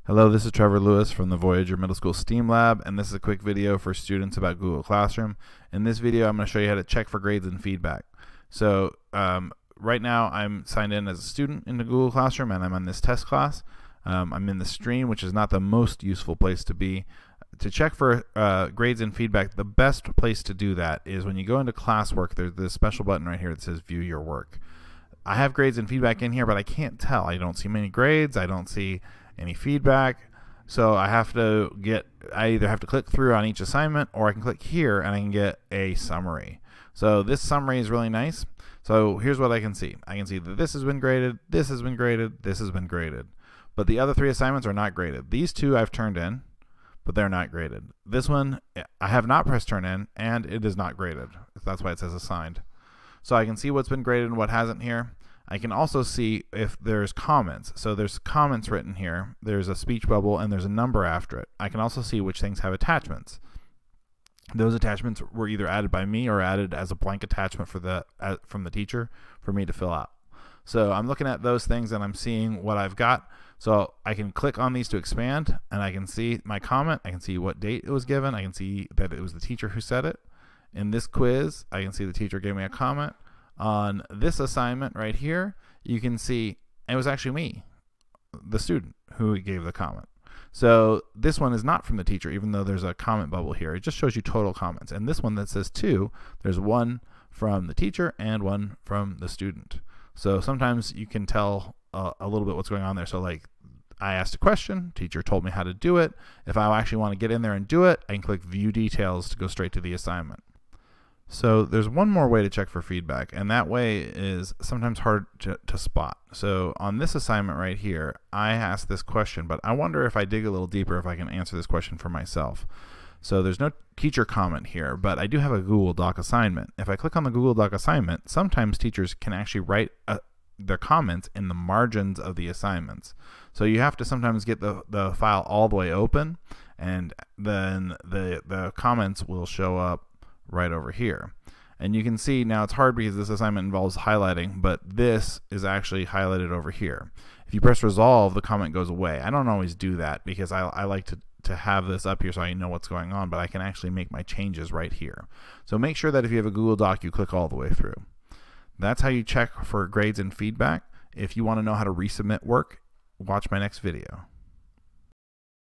Hello, this is Trevor Lewis from the Voyager Middle School STEAM Lab, and this is a quick video for students about Google Classroom. In this video, I'm going to show you how to check for grades and feedback. So right now, I'm signed in as a student into Google Classroom, and I'm on this test class. I'm in the stream, which is not the most useful place to be. To check for grades and feedback, the best place to do that is when you go into classwork. There's this special button right here that says View Your Work. I have grades and feedback in here, but I can't tell. I don't see many grades. I don't see any feedback. So I either have to click through on each assignment, or I can click here and I can get a summary. So this summary is really nice. So here's what I can see. I can see that this has been graded, this has been graded, this has been graded. But the other three assignments are not graded. These two I've turned in, but they're not graded. This one I have not pressed turn in, and it is not graded. That's why it says assigned. So I can see what's been graded and what hasn't here. I can also see if there's comments. So there's comments written here. There's a speech bubble and there's a number after it. I can also see which things have attachments. Those attachments were either added by me or added as a blank attachment from the teacher for me to fill out. So I'm looking at those things and I'm seeing what I've got. So I can click on these to expand, and I can see my comment. I can see what date it was given. I can see that it was the teacher who said it. In this quiz, I can see the teacher gave me a comment. On this assignment right here, you can see it was actually me, the student, who gave the comment. So this one is not from the teacher, even though there's a comment bubble here. It just shows you total comments. And this one that says 2, there's one from the teacher and one from the student. So sometimes you can tell a little bit what's going on there. So like, I asked a question, teacher told me how to do it. If I actually want to get in there and do it, I can click View Details to go straight to the assignment. So there's one more way to check for feedback, and that way is sometimes hard to spot. So on this assignment right here, I asked this question, but I wonder if I dig a little deeper if I can answer this question for myself. So there's no teacher comment here, but I do have a Google Doc assignment. If I click on the Google Doc assignment, sometimes teachers can actually write their comments in the margins of the assignments. So you have to sometimes get the file all the way open, and then the comments will show up right over here. And you can see now it's hard because this assignment involves highlighting, but this is actually highlighted over here. If you press resolve, the comment goes away. I don't always do that because I like to have this up here so I know what's going on, but I can actually make my changes right here. So make sure that if you have a Google Doc, you click all the way through. That's how you check for grades and feedback. If you want to know how to resubmit work, watch my next video.